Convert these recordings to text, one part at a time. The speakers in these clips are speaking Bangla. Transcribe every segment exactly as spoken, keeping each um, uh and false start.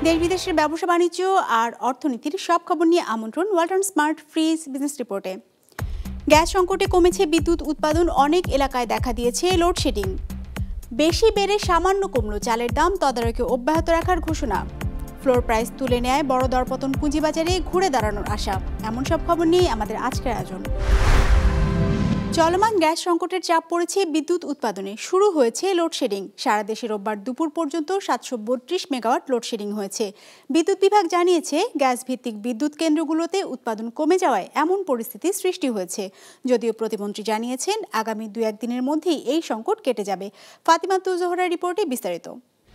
দেশ বিদেশের ব্যবসা বাণিজ্য আর অর্থনীতির সব খবর নিয়ে আমন্ত্রণ ওয়ালটন স্মার্ট ফ্রিজ বিজনেস রিপোর্টে। গ্যাস সংকটে কমেছে বিদ্যুৎ উৎপাদন, অনেক এলাকায় দেখা দিয়েছে লোডশেডিং। বেশি বেড়ে সামান্য কমল চালের দাম, তদারকি অব্যাহত রাখার ঘোষণা। ফ্লোর প্রাইস তুলে নেয় বড় দরপতন, পুঁজিবাজারে ঘুরে দাঁড়ানোর আশা। এমন সব খবর নিয়ে আমাদের আজকের আয়োজন। চলমান গ্যাস সংকটের চাপ পড়েছে বিদ্যুৎ উৎপাদনে, শুরু হয়েছে লোডশেডিং। সারা দেশে রোববার দুপুর পর্যন্ত সাতশো বত্রিশ মেগাওয়াট লোডশেডিং হয়েছে। বিদ্যুৎ বিভাগ জানিয়েছে, গ্যাস ভিত্তিক বিদ্যুৎ কেন্দ্রগুলোতে উৎপাদন কমে যাওয়ায় এমন পরিস্থিতি সৃষ্টি হয়েছে। যদিও প্রতিমন্ত্রী জানিয়েছেন, আগামী দু একদিনের মধ্যেই এই সংকট কেটে যাবে। ফাতিমাতুল জোহরার রিপোর্টে বিস্তারিত।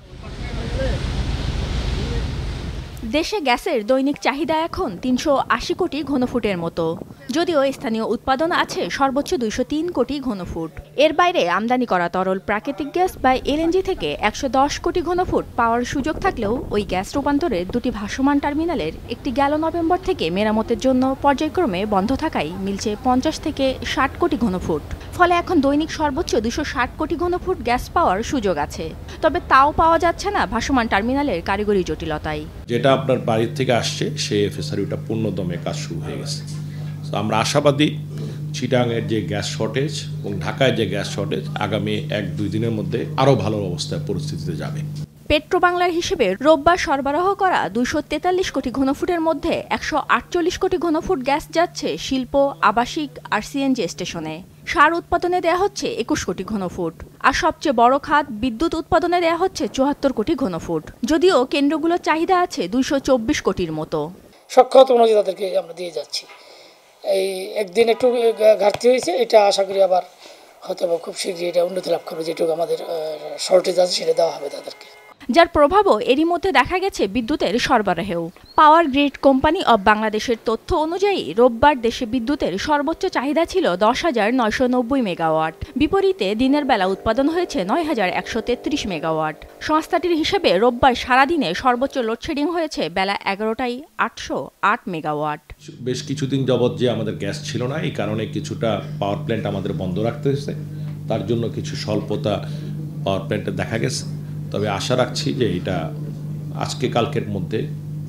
দেশে গ্যাসের দৈনিক চাহিদা এখন তিনশো আশি কোটি ঘনফুটের মতো, যদিও স্থানীয় উৎপাদন আছে সর্বোচ্চ দুইশো তিন কোটি ঘনফুট। এর বাইরে আমদানি করা তরল প্রাকৃতিক গ্যাস বা এলএনজি থেকে একশো দশ কোটি ঘনফুট পাওয়ার সুযোগ থাকলেও ওই গ্যাস রূপান্তরের দুটি ভাসমান টার্মিনালের একটি গেল নভেম্বর থেকে মেরামতের জন্য পর্যায়ক্রমে বন্ধ থাকায় মিলছে পঞ্চাশ থেকে ষাট কোটি ঘনফুট। ফলে এখন দৈনিক সর্বোচ্চ দুশো ষাট কোটি ঘনফুট গ্যাস পাওয়ার সুযোগ আছে, তবে তাও পাওয়া যাচ্ছে না ভাসমান টার্মিনালের কারিগরি জটিলতায়। যেটা আপনার বাড়ির থেকে আসছে সেই এফএসআরইউটা পূর্ণদমে কাজ শুরু হয়ে গেছে। তো আমরা আশাবাদী চিটাংয়ের যে গ্যাস শর্টেজ এবং ঢাকায় যে গ্যাস শর্টেজ আগামী এক দুই দিনের মধ্যে আরও ভালো অবস্থায় পরিস্থিতিতে যাবে। পেট্রো বাংলার হিসেবে রোববার সরবরাহ করা দুইশো তেতাল্লিশ কোটি ঘনফুটের মধ্যে একশো আটচল্লিশ কোটি ঘনফুট গ্যাস যাচ্ছে শিল্প, আবাসিক আর সিএনজি স্টেশনে। সার উৎপাদনে দেয়া হচ্ছে একুশ কোটি ঘনফুট, আর সবচেয়ে বড় খাত বিদ্যুৎ উৎপাদনে দেয়া হচ্ছে চুয়াত্তর কোটি ঘনফুট। যদিও কেন্দ্রগুলোর চাহিদা আছে দুইশো চব্বিশ কোটির মতো। সক্ষমতা অনুযায়ী তাদেরকে আমরা দিয়ে যাচ্ছি। এই একদিন একটু ঘাটতি হয়েছে, এটা আশা করি আবার হয়তো খুব শীঘ্রই এটা উন্নতি লাভ করবে। যেটুকু আমাদের শর্টেজ আছে সেটা দেওয়া হবে তাদেরকে, যার প্রভাবও এরই মধ্যে দেখা গেছে বিদ্যুতের সরবরাহেও। পাওয়ার গ্রিড কোম্পানি অব বাংলাদেশের তথ্য অনুযায়ী রোববার দেশে বিদ্যুতের সর্বোচ্চ চাহিদা ছিল দশ হাজার নয়শো নব্বই মেগাওয়াট। বিপরীতে দিনের বেলা উৎপাদন হয়েছে নয় হাজার একশো তেত্রিশ মেগাওয়াট। সংস্থাটির হিসেবে রোববার সারাদিনে সর্বোচ্চ লোডশেডিং হয়েছে বেলা এগারোটায় আটশো আট মেগাওয়াট। বেশ কিছুদিন যাবৎ যে আমাদের গ্যাস ছিল না, এই কারণে কিছুটা পাওয়ার প্ল্যান্ট আমাদের বন্ধ রাখতে হয়েছে। তার জন্য কিছু স্বল্পতা পাওয়ার প্ল্যান্টে দেখা গেছে, তবে আশা রাখছি যে এটা আজকে কালকের মধ্যে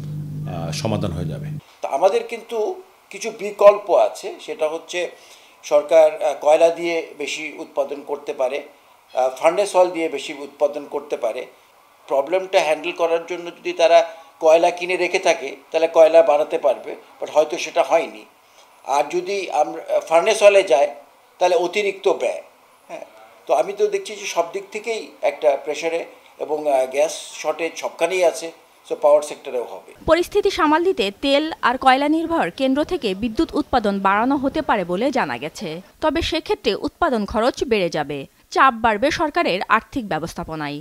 সমাধান হয়ে যাবে। আমাদের কিন্তু কিছু বিকল্প আছে, সেটা হচ্ছে সরকার কয়লা দিয়ে বেশি উৎপাদন করতে পারে, ফার্নেস অয়েল দিয়ে বেশি উৎপাদন করতে পারে। প্রবলেমটা হ্যান্ডেল করার জন্য যদি তারা কয়লা কিনে রেখে থাকে তাহলে কয়লা বাড়াতে পারবে, বাট হয়তো সেটা হয়নি। আর যদি আমরা ফার্নেস অয়েলে যায় তাহলে অতিরিক্ত ব্যয়। হ্যাঁ, তো আমি তো দেখছি যে সব দিক থেকেই একটা প্রেশারে এবং গ্যাস শর্টেজ সবখানেই আছে, সো পাওয়ার সেক্টরেও হবে। পরিস্থিতি সামাল দিতে তেল আর কয়লা নির্ভর কেন্দ্র থেকে বিদ্যুৎ উৎপাদন বাড়ানো হতে পারে বলে জানা গেছে, তবে সেক্ষেত্রে উৎপাদন খরচ বেড়ে যাবে, চাপ বাড়বে সরকারের আর্থিক ব্যবস্থাপনায়।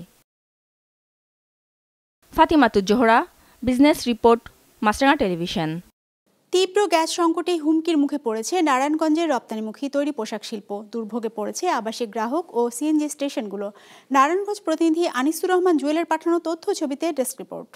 Fatimatul Zohra, business report, Maasranga television. তীব্র গ্যাস সংকটে হুমকির মুখে পড়েছে নারায়ণগঞ্জের রপ্তানিমুখী তৈরি পোশাক শিল্প। দুর্ভোগে পড়েছে আবাসিক গ্রাহক ও সিএনজি স্টেশনগুলো। নারায়ণগঞ্জ প্রতিনিধি আনিসুর রহমান জুয়েলের পাঠানো তথ্য ছবিতে ডেস্ক রিপোর্ট।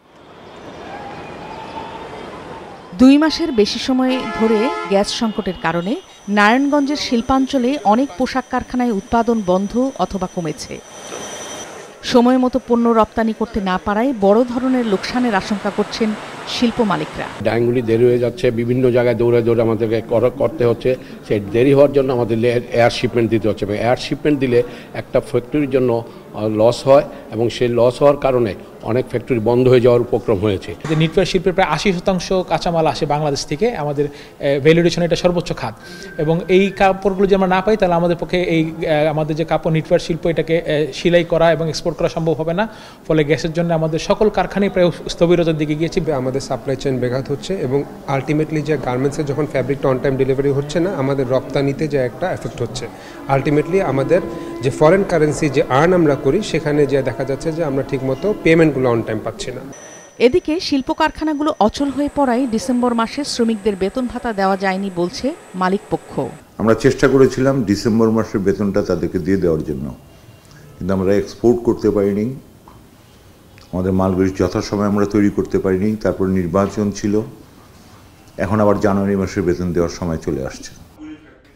দুই মাসের বেশি সময় ধরে গ্যাস সংকটের কারণে নারায়ণগঞ্জের শিল্পাঞ্চলে অনেক পোশাক কারখানায় উৎপাদন বন্ধ অথবা কমেছে। সময় মতো পণ্য রপ্তানি করতে না পারায় বড় ধরনের লোকসানের আশঙ্কা করছেন শিল্প মালিকরা। ডাইংগুলি দেরি হয়ে যাচ্ছে, বিভিন্ন জায়গায় দৌড়ে দৌড়ে আমাদেরকে করতে হচ্ছে। সেই দেরি হওয়ার জন্য আমাদের এয়ার শিপমেন্ট দিতে হচ্ছে। এয়ার শিপমেন্ট দিলে একটা ফ্যাক্টরির জন্য লস হয় এবং সেই লস হওয়ার কারণে অনেক ফ্যাক্টরি বন্ধ হয়ে যাওয়ার উপক্রম হয়েছে। নিটওয়ার শিল্পের প্রায় আশি শতাংশ কাঁচামাল আসে বাংলাদেশ থেকে। আমাদের ভ্যালুডেশন এটা সর্বোচ্চ খাত, এবং এই কাপড়গুলো যদি আমরা না পাই তাহলে আমাদের পক্ষে এই আমাদের যে কাপড় নিটওয়ার শিল্প এটাকে সেলাই করা এবং এক্সপোর্ট করা সম্ভব হবে না। ফলে গ্যাসের জন্য আমাদের সকল কারখানায় প্রায় স্থবিরতার দিকে গিয়েছে। আমাদের সাপ্লাই চেইন ব্যাঘাত হচ্ছে এবং আলটিমেটলি যে গার্মেন্টসের যখন ফ্যাব্রিকটা অন টাইম ডেলিভারি হচ্ছে না, আমাদের রপ্তানিতে যে একটা এফেক্ট হচ্ছে। আলটিমেটলি আমাদের যে ফরেন কারেন্সি যে আর্ন আমরা করি সেখানে যে দেখা যাচ্ছে যে আমরা ঠিকমতো পেমেন্টগুলো অন টাইম পাচ্ছি না। এদিকে শিল্প কারখানাগুলো অচল হয়ে পড়ায় ডিসেম্বর মাসে শ্রমিকদের বেতন ভাতা দেওয়া যায়নি বলছে মালিক পক্ষ। আমরা চেষ্টা করেছিলাম ডিসেম্বর মাসের বেতনটা তাদেরকে দিয়ে দেওয়ার জন্য, কিন্তু আমরা এক্সপোর্ট করতে পারিনি, আমাদের মালগুলি যথাসময়ে আমরা তৈরি করতে পারিনি। তারপর নির্বাচন ছিল, এখন আবার জানুয়ারি মাসের বেতন দেওয়ার সময় চলে আসছে।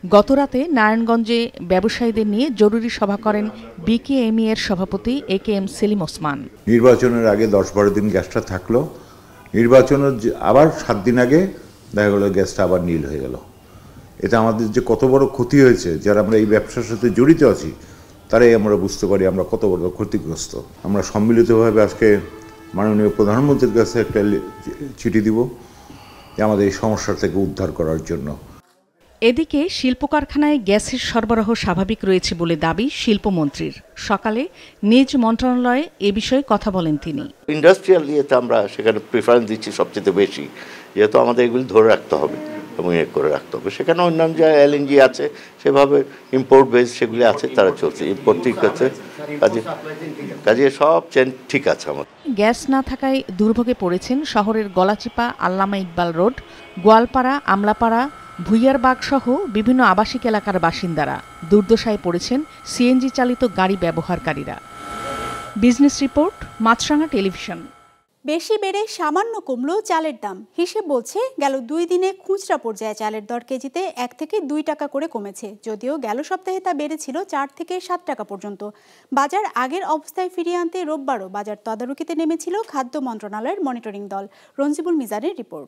গতরাতে নারায়ণগঞ্জে ব্যবসায়ীদের নিয়ে জরুরি সভা করেন বিকেএমই এর সভাপতি A K M Selim Osman. নির্বাচনের আগে দশ বারো দিন গ্যাসটা থাকলো, নির্বাচনের আবার সাত দিন আগে দেখা গেল গ্যাসটা আবার নীল হয়ে গেল। এটা আমাদের যে কত বড় ক্ষতি হয়েছে, যারা আমরা এই ব্যবসার সাথে জড়িত আছি তারাই আমরা বুঝতে পারি আমরা কত বড় ক্ষতিগ্রস্ত। আমরা সম্মিলিতভাবে আজকে মাননীয় প্রধানমন্ত্রীর কাছে একটা চিঠি দিব যে আমাদের এই সমস্যা থেকে উদ্ধার করার জন্য। এদিকে শিল্প কারখানায় গ্যাসের সরবরাহ স্বাভাবিক রয়েছে বলে দাবি শিল্পমন্ত্রীর। সকালে নিজ মন্ত্রণালয়ে এ বিষয়ে কথা বলেন তিনি। ইন্ডাস্ট্রিয়াল ইয়েতে আমরা সেখানে প্রিফারেন্স দিচ্ছি সবচেয়ে বেশি, যেহেতু আমাদের এগুলি ধরে রাখতে হবে এবং ইয়ে করে রাখতে হবে। সেখানে অন্যান্য যা এলএনজি আছে সেভাবে ইম্পোর্ট বেস সেগুলি আছে, তারা চলছে, ইম্পোর্ট ঠিক আছে, কাজে কাজে সব চেন ঠিক আছে। আমাদের গ্যাস না থাকায় দুর্ভোগে পড়েছেন শহরের গলাচিপা, আল্লামা ইকবাল রোড, গোয়ালপাড়া, আমলাপাড়া, ভুইয়ারবাগ সহ বিভিন্ন আবাসিক এলাকার বাসিন্দারা। দুর্দশায় পড়েছেন সিএনজি চালিত গাড়ি ব্যবহারকারীরা। Business report, Maasranga television. বেশি বেড়ে সামান্য কমলো চালের দাম। হিসেব বলছে গেল দুই দিনে খুচরা পর্যায়ে চালের দর কেজিতে এক থেকে দুই টাকা করে কমেছে, যদিও গেল সপ্তাহে তা বেড়েছিল চার থেকে সাত টাকা পর্যন্ত। বাজার আগের অবস্থায় ফিরিয়ে আনতে রোববারও বাজার তদারকিতে নেমেছিল খাদ্য মন্ত্রণালয়ের মনিটরিং দল। রঞ্জিবুল মিজানের রিপোর্ট।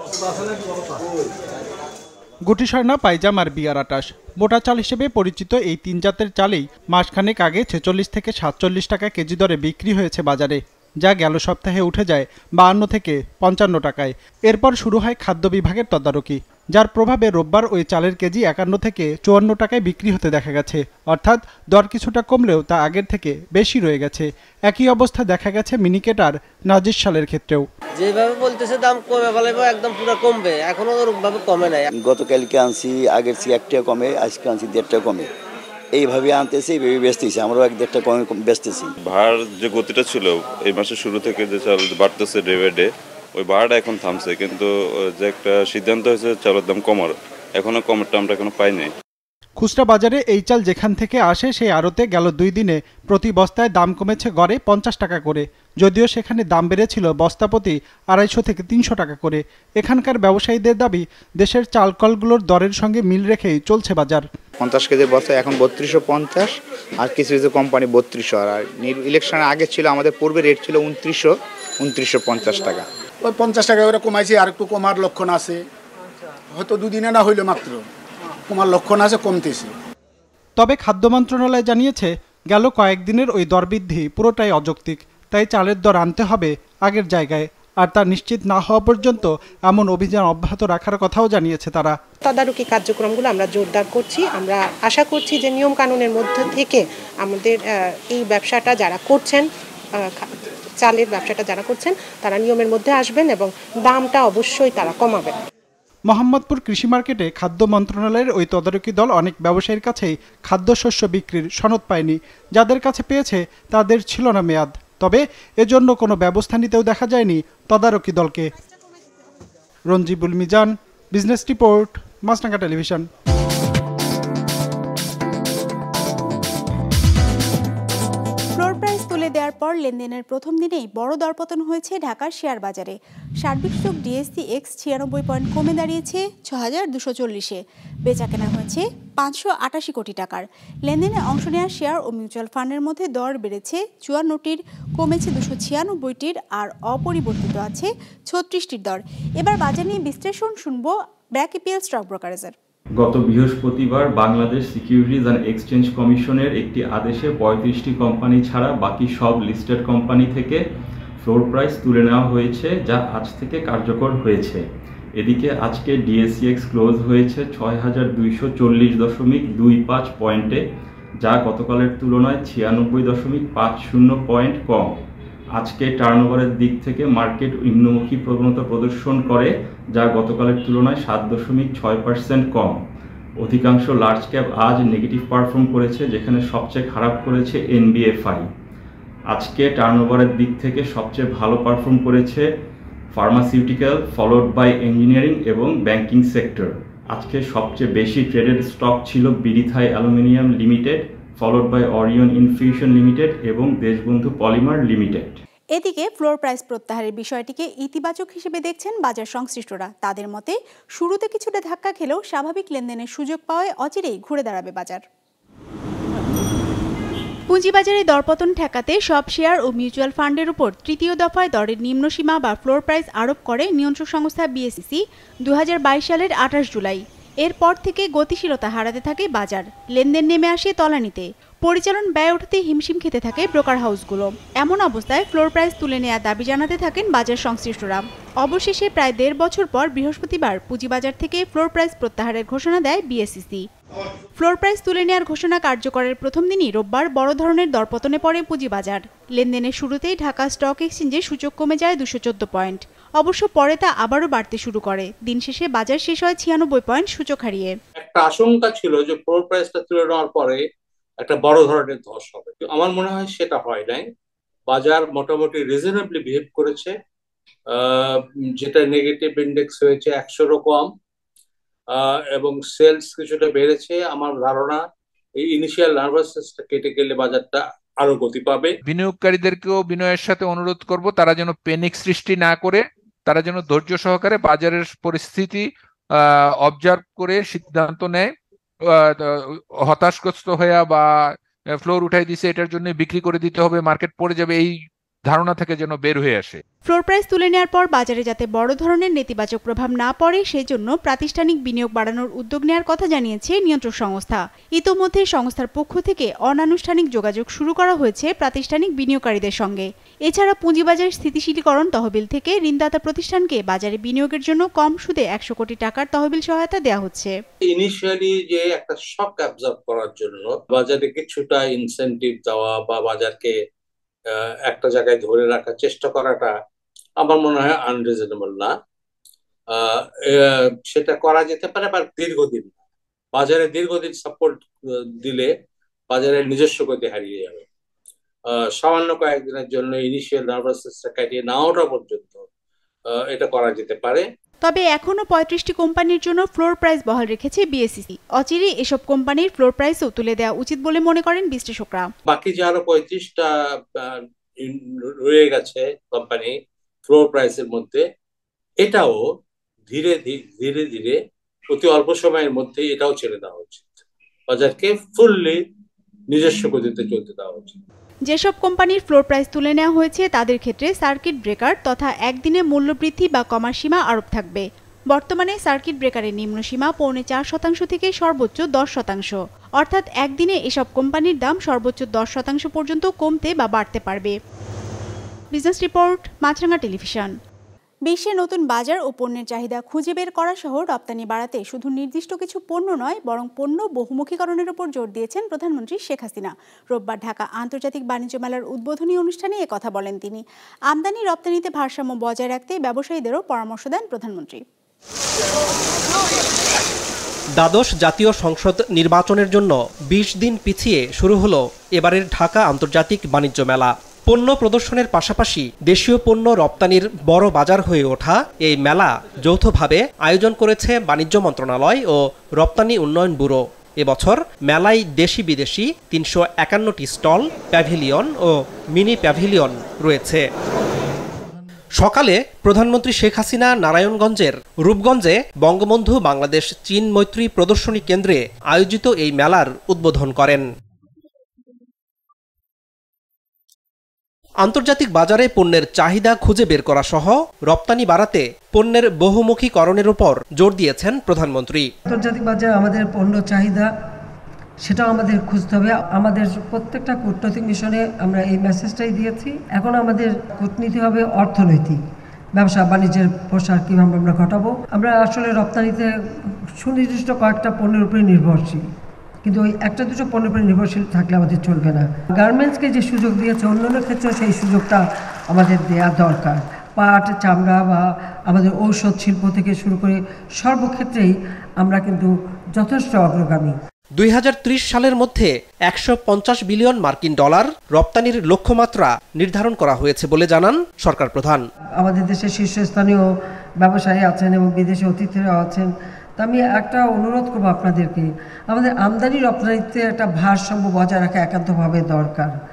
গুটিসারনা, পাইজাম আর বিয়ার আটাশ মোটা চাল হিসেবে পরিচিত এই তিন জাতের চালেই মাসখানেক আগে ছেচল্লিশ থেকে সাতচল্লিশ টাকা কেজি দরে বিক্রি হয়েছে বাজারে, যা গেল সপ্তাহে উঠে যায় বাহান্ন থেকে পঞ্চান্ন টাকায়। এরপর শুরু হয় খাদ্য বিভাগের তদারকি, যার প্রভাবে রোববার ওই চালের কেজি একান্ন থেকে চুয়ান্ন টাকায় বিক্রি হতে দেখা গেছে। অর্থাৎ দর কিছুটা কমলেও তা আগের থেকে বেশি রয়ে গেছে। একই অবস্থা দেখা গেছে মিনিকেট আর নাজির চালের ক্ষেত্রেও। যেভাবে বলতেছে দাম কমে ফেলবে, একদম পুরো কমবে, এখনো ওরকমভাবে কমে নাই। গতকালকে আনছি আগের চেয়ে এক টাকা কমে, আজকে আনছি দেড় টাকা কমে, এইভাবে আনতেছি, এইভাবে বেচতেছি, আমরাও এক দেড় টাকা কমে বেচতেছি। ভাড়ার যে গতিটা ছিল এই মাসের শুরু থেকে যে চাল বাড়তেছে ডে বাই ডে, ওই ভাড়াটা এখন থামছে, কিন্তু যে একটা সিদ্ধান্ত হয়েছে চালের দাম কমার, এখনো কমারটা আমরা এখনো পাই নাই। খুচরা বাজারে এই চাল যেখান থেকে আসে সেই আড়তে গেল দুই দিনে প্রতি বস্তায় দাম কমেছে গড়ে পঞ্চাশ টাকা করে, যদিও সেখানে দাম বেড়েছিল বস্তাপ্রতি আড়াইশো থেকে তিনশো টাকা করে। এখানকার ব্যবসায়ীদের দাবি দেশের চাল কলগুলোর দরের সঙ্গে মিল রেখেই চলছে বাজার। পঞ্চাশ কেজির বস্তা এখন বত্রিশশো পঞ্চাশ, আর কিছু কিছু কোম্পানি বত্রিশশো, আর ইলেকশনের আগে ছিল আমাদের পূর্বে রেট ছিল উনত্রিশশো উনত্রিশশো পঞ্চাশ টাকা। ওই পঞ্চাশ টাকা করে কমাইছে, আর একটু কমার লক্ষণ আছে, হয়তো দুদিনে না হইলো মাত্র কমার লক্ষণ আছে, কমতেছে। তবে খাদ্য মন্ত্রণালয় জানিয়েছে গেল কয়েকদিনের ওই দরবৃদ্ধি পুরোটাই অযৌক্তিক, তাই চালের দর আনতে হবে আগের জায়গায়, আর তা নিশ্চিত না হওয়া পর্যন্ত এমন অভিযান অব্যাহত রাখার কথাও জানিয়েছে তারা। তদারকি কার্যক্রমগুলো আমরা জোরদার করছি। আমরা আশা করছি যে নিয়ম কানুনের মধ্যে থেকে আমাদের এই ব্যবসাটা যারা করছেন, চালের ব্যবসাটা যারা করছেন, তারা নিয়মের মধ্যে আসবেন এবং দামটা অবশ্যই তারা কমাবেন। মোহাম্মদপুর কৃষি মার্কেটে খাদ্য মন্ত্রণালয়ের ওই তদারকি দল অনেক ব্যবসায়ীর কাছেই খাদ্যশস্য বিক্রির সনদ পায়নি। যাদের কাছে পেয়েছে তাদের ছিল না মেয়াদ, তবে এজন্য কোনো ব্যবস্থা নিতেও দেখা যায়নি তদারকি দলকে। Ranjibul Mizan, business report, Maasranga television. Floor price তুলে দেওয়ার পর লেনদেনের প্রথম দিনেই বড় দরপতন হয়েছে ঢাকার শেয়ার বাজারে। সার্বিক সূচক ডিএসসি এক্স ছিয়ানব্বই পয়েন্ট কমে দাঁড়িয়েছে ছ হাজার দুশো চল্লিশে। বেচা কেনা হয়েছে পাঁচশো আটাশি কোটি টাকার। লেনদেনে অংশ নেওয়া শেয়ার ও মিউচুয়াল ফান্ডের মধ্যে দর বেড়েছে চুয়ান্নটির, কমেছে দুশো ছিয়ানব্বইটির, আর অপরিবর্তিত আছে ছত্রিশটির দর। এবার বাজার নিয়ে বিশ্লেষণ শুনবো ব্র্যাক ইপিএল স্টক ব্রোকারেজের। গত বৃহস্পতিবার বাংলাদেশ সিকিউরিটিজ অ্যান্ড এক্সচেঞ্জ কমিশনের একটি আদেশে পঁয়ত্রিশটি কোম্পানি ছাড়া বাকি সব লিস্টেড কোম্পানি থেকে ফ্লোর প্রাইস তুলে নেওয়া হয়েছে, যা আজ থেকে কার্যকর হয়েছে। এদিকে আজকে ডিএসসিএক্স ক্লোজ হয়েছে ছয় হাজার দুইশো চল্লিশ দশমিক দুই পাঁচ পয়েন্টে, যা গতকালের তুলনায় ছিয়ানব্বই দশমিক পাঁচ শূন্য পয়েন্ট কম। আজকে টার্নওভারের দিক থেকে মার্কেট নিম্নমুখী প্রবণতা প্রদর্শন করে, যা গতকালের তুলনায় সাত দশমিক ছয় পার্সেন্ট কম। অধিকাংশ লার্জ ক্যাপ আজ নেগেটিভ পারফর্ম করেছে, যেখানে সবচেয়ে খারাপ করেছে এনবিএফআই। আজকে টার্নওভারের দিক থেকে সবচেয়ে ভালো পারফর্ম করেছে ফার্মাসিউটিক্যাল, ফলোড বাই ইঞ্জিনিয়ারিং এবং ব্যাংকিং সেক্টর। আজকে সবচেয়ে বেশি ট্রেডেড স্টক ছিল বিরিথাই aluminium limited, followed by Orion infusion limited এবং দেশবন্ধু পলিমার লিমিটেড। এদিকে ফ্লোর প্রাইস প্রত্যাহারের বিষয়টিকে ইতিবাচক হিসেবে দেখছেন বাজার সংশ্লিষ্টরা। তাদের মতে শুরুতে কিছুটা ধাক্কা খেলেও স্বাভাবিক লেনদেনের সুযোগ পাওয়ায় অচিরেই ঘুরে দাঁড়াবে বাজার। পুঁজিবাজারে দরপতন ঠেকাতে সব শেয়ার ও মিউচুয়াল ফান্ডের উপর তৃতীয় দফায় দরের নিম্নসীমা বা ফ্লোর প্রাইস আরোপ করে নিয়ন্ত্রক সংস্থা বিএসইসি দু হাজার বাইশ সালের আঠাশ জুলাই। এরপর থেকে গতিশীলতা হারাতে থাকে বাজার, লেনদেন নেমে আসে তলানিতে, পরিচালন ব্যয় উঠতে হিমশিম খেতে থাকে ব্রোকার হাউসগুলো। এমন অবস্থায় ফ্লোর প্রাইস তুলে নেওয়ার দাবি জানাতে থাকেন বাজার সংশ্লিষ্টরা। অবশেষে প্রায় দেড় বছর পর বৃহস্পতিবার পুঁজিবাজার থেকে ফ্লোর প্রাইস প্রত্যাহারের ঘোষণা দেয় বিএসইসি। ফ্লোর প্রাইস তুলে নেওয়ার ঘোষণা কার্যকরের প্রথম দিনই রোববার বড় ধরনের দরপতনে পড়ে পুঁজিবাজার। লেনদেনের শুরুতেই ঢাকা স্টক এক্সচেঞ্জে সূচক কমে যায় দুশো চোদ্দ পয়েন্ট। অবশ্য পরে তা আবারও বাড়তে শুরু করে। দিন শেষে বাজার শেষ হয় ছিয়ানব্বই পয়েন্ট সূচক হারিয়ে। একটা আশঙ্কা ছিল যে ফ্লোর প্রাইসটা তুলে নেওয়ার পরে একটা বড় ধরনের ধস হবে, আমার মনে হয় সেটা হয় নাই। বাজার মোটামুটি রিজনেবলি বিহেভ করেছে, যেটা নেগেটিভ ইন্ডেক্স হয়েছে একশোরও কম এবং সেলস কিছুটা বেড়েছে। আমার ধারণা এই ইনিশিয়াল নার্ভাসনেসটা কেটে গেলে বাজারটা আরো গতি পাবে। বিনিয়োগকারীদেরকেও বিনয়ের সাথে অনুরোধ করব, তারা যেন প্যানিক সৃষ্টি না করে, তারা যেন ধৈর্য সহকারে বাজারের পরিস্থিতি অবজার্ভ করে সিদ্ধান্ত নেয়। হতাশগ্রস্ত হয়ে বা ফ্লোর উঠাই দিছে এটার জন্য বিক্রি করে দিতে হবে, মার্কেট পড়ে যাবে, এই ধারণা থেকে যেন বের হয়ে আসে। ফ্লোর প্রাইস তুলে নেওয়ার পর বাজারে যাতে বড় ধরনের নেতিবাচক প্রভাব না পড়ে সেই জন্য প্রাতিষ্ঠানিক বিনিয়োগ বাড়ানোর উদ্যোগ নেওয়ার কথা জানিয়েছে নিয়ন্ত্রক সংস্থা। ইতোমধ্যে সংস্থার পক্ষ থেকে অনানুষ্ঠানিক যোগাযোগ শুরু করা হয়েছে প্রাতিষ্ঠানিক বিনিয়োগকারীদের সঙ্গে। এছাড়া পুঁজিবাজার স্থিতিশীলীকরণ তহবিল থেকে ঋণদাতা প্রতিষ্ঠানকে বাজারে বিনিয়োগের জন্য কম সুদে একশো কোটি টাকার তহবিল সহায়তা দেওয়া হচ্ছে। ইনিশিয়ালি যে একটা শক অ্যাবজর্ব করার জন্য বাজারে কিছুটা ইনসেন্টিভ দেওয়া বা বাজারকে একটা জায়গায় ধরে রাখার চেষ্টা করাটা আমার মনে হয় আনরিজনেবল না। সেটা করা যেতে পারে, বা দীর্ঘদিন বাজারে দীর্ঘদিন সাপোর্ট দিলে বাজারের নিজস্ব গতি হারিয়ে যাবে। সামান্য কয়েকদিনের জন্য ইনিশিয়াল নার্ভাসনেসটা কাটিয়ে না ওঠা পর্যন্ত এটা করা যেতে পারে। তবে এখনো পঁয়ত্রিশটি কোম্পানির জন্য ফ্লোর প্রাইস বহাল রেখেছে বিএসইসি। অচিরেই এসব কোম্পানির ফ্লোর প্রাইসও তুলে দেওয়া উচিত বলে মনে করেন বিশ্লেষকরা। বাকি যে আরো পঁয়ত্রিশটা রয়ে গেছে কোম্পানি ফ্লোর প্রাইসের মধ্যে, এটাও ধীরে ধীরে ধীরে অতি অল্প সময়ের মধ্যে এটাও ছেড়ে দেওয়া উচিত, বাজারকে ফুললি নিজস্ব গতিতে চলতে দেওয়া উচিত। যেসব কোম্পানির ফ্লোর প্রাইস তুলে নেওয়া হয়েছে তাদের ক্ষেত্রে সার্কিট ব্রেকার তথা একদিনে মূল্যবৃদ্ধি বা কমার সীমা আরোপ থাকবে। বর্তমানে সার্কিট ব্রেকারের নিম্নসীমা পৌনে চার শতাংশ থেকে সর্বোচ্চ দশ শতাংশ, অর্থাৎ একদিনে এসব কোম্পানির দাম সর্বোচ্চ দশ শতাংশ পর্যন্ত কমতে বা বাড়তে পারবে। Business report, Maasranga television. বিশ্বে নতুন বাজার ও পণ্যের চাহিদা খুঁজে বের করা সহ রপ্তানি বাড়াতে শুধু নির্দিষ্ট কিছু পণ্য নয় বরং পণ্য বহুমুখীকরণের উপর জোর দিয়েছেন প্রধানমন্ত্রী শেখ হাসিনা। রোববার ঢাকা আন্তর্জাতিক বাণিজ্য মেলার উদ্বোধনী অনুষ্ঠানে একথা বলেন তিনি। আমদানি রপ্তানিতে ভারসাম্য বজায় রাখতে ব্যবসায়ীদেরও পরামর্শ দেন প্রধানমন্ত্রী। দ্বাদশ জাতীয় সংসদ নির্বাচনের জন্য বিশ দিন পিছিয়ে শুরু হলো এবারের ঢাকা আন্তর্জাতিক বাণিজ্য মেলা। পণ্য প্রদর্শনের পাশাপাশি দেশীয় পণ্য রপ্তানির বড় বাজার হয়ে ওঠা এই মেলা যৌথভাবে আয়োজন করেছে বাণিজ্য মন্ত্রণালয় ও রপ্তানি উন্নয়ন ব্যুরো। এবছর মেলায় দেশি বিদেশি তিনশো একান্নটি স্টল, প্যাভিলিয়ন ও মিনি প্যাভিলিয়ন রয়েছে। সকালে প্রধানমন্ত্রী শেখ হাসিনা নারায়ণগঞ্জের রূপগঞ্জে বঙ্গবন্ধু বাংলাদেশ চীন মৈত্রী প্রদর্শনী কেন্দ্রে আয়োজিত এই মেলার উদ্বোধন করেন। আন্তর্জাতিক বাজারে পণ্যের চাহিদা খুঁজে বের করা সহ রপ্তানি বাড়াতে পণ্যের বহুমুখীকরণের উপর জোর দিয়েছেন প্রধানমন্ত্রী। আন্তর্জাতিক বাজারে আমাদের পণ্য চাহিদা সেটাও আমাদের খুঁজতে হবে। আমাদের প্রত্যেকটা কূটনৈতিক মিশনে আমরা এই মেসেজটাই দিয়েছি। এখন আমাদের কূটনীতি হবে অর্থনৈতিক, ব্যবসা বাণিজ্যের প্রসার কীভাবে আমরা ঘটাবো। আমরা আসলে রপ্তানিতে সুনির্দিষ্ট কয়েকটা পণ্যের উপরে নির্ভরশীল, কিন্তু ওই একটা দুটো পণ্যের উপরে নির্ভরশীল থাকলে আমাদের চলবে না। গার্মেন্টসকে যে সুযোগ দিয়েছে অন্যান্য ক্ষেত্রে সেই সুযোগটা আমাদের দেওয়া দরকার। পাট, চামড়া বা আমাদের ঔষধ শিল্প থেকে শুরু করে সর্বক্ষেত্রেই আমরা কিন্তু যথেষ্ট অগ্রগামী। দুই হাজার ত্রিশ সালের মধ্যে একশো পঞ্চাশ বিলিয়ন মার্কিন ডলার রপ্তানির লক্ষ্যমাত্রা নির্ধারণ করা হয়েছে বলে জানান সরকার প্রধান। আমাদের দেশের শীর্ষস্থানীয় ব্যবসায়ী আছেন এবং বিদেশি অতিথিরা আছেন। তা আমি একটা অনুরোধ করবো আপনাদেরকে, আমাদের আমদানি রপ্তানিতে একটা ভারসাম্য বজায় রাখা একান্তভাবে দরকার।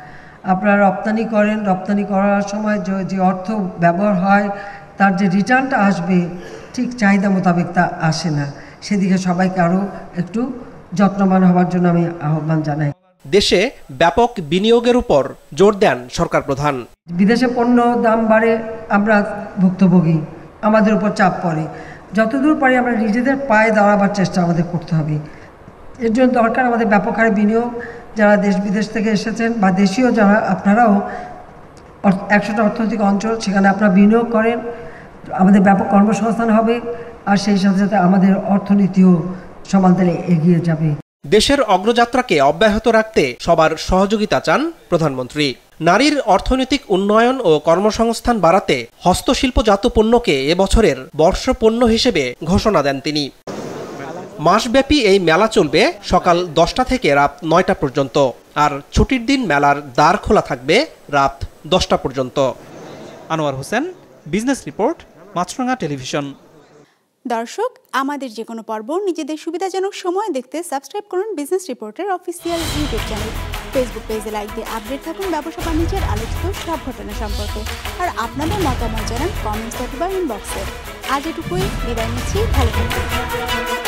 আপনারা রপ্তানি করেন, রপ্তানি করার সময় যে অর্থ ব্যবহার হয় তার যে রিটার্নটা আসবে ঠিক চাহিদা মোতাবেক তা আসে না। সেদিকে সবাইকে আরও একটু যত্নবান হওয়ার জন্য আমি আহ্বান জানাই। দেশে ব্যাপক বিনিয়োগের উপর জোর দেন সরকার প্রধান। বিদেশে পণ্য দাম বাড়ে, আমরা ভুক্তভোগী, আমাদের উপর চাপ পড়ে। যতদূর পারি আমরা নিজেদের পায়ে দাঁড়াবার চেষ্টা আমাদের করতে হবে। এর জন্য দরকার আমাদের ব্যাপক হারে বিনিয়োগ। যারা দেশ বিদেশ থেকে এসেছেন বা দেশীয় যারা, আপনারাও একশোটা অর্থনৈতিক অঞ্চল, সেখানে আপনারা বিনিয়োগ করেন, আমাদের ব্যাপক কর্মসংস্থান হবে, আর সেই সাথে সাথে আমাদের অর্থনীতিও সমান তালে এগিয়ে যাবে। দেশের অগ্রযাত্রাকে অব্যাহত রাখতে সবার সহযোগিতা চান প্রধানমন্ত্রী। নারীর অর্থনৈতিক উন্নয়ন ও কর্মসংস্থান বাড়াতে হস্তশিল্পজাত পণ্যকে এবছরের বর্ষপণ্য হিসেবে ঘোষণা দেন তিনি। মাসব্যাপী এই মেলা চলবে সকাল দশটা থেকে রাত নয়টা পর্যন্ত, আর ছুটির দিন মেলার দ্বার খোলা থাকবে রাত দশটা পর্যন্ত। Anwar Hossain, business report, Maasranga television. দর্শক, আমাদের যে কোনো পর্ব নিজেদের সুবিধাজনক সময় দেখতে সাবস্ক্রাইব করুন বিজনেস রিপোর্টের অফিসিয়াল ইউটিউব চ্যানেল। ফেসবুক পেজে লাইক দিয়ে আপডেট থাকুন ব্যবসা বাণিজ্যের আলোচিত সব ঘটনা সম্পর্কে, আর আপনাদের মতামত জানান কমেন্টস অথবা ইনবক্সে। আজ এটুকুই, বিদায় নিচ্ছি, ভালো থাকুন।